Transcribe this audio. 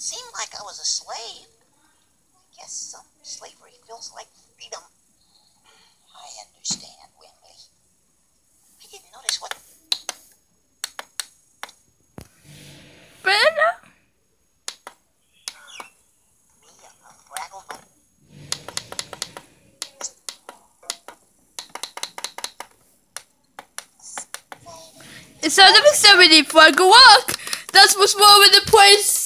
seemed like I was a slave. I guess some slavery feels like freedom. I understand, Wembley. I didn't notice what... Better? Me, a Braggleman. Instead of 70 for go work, that was more with the place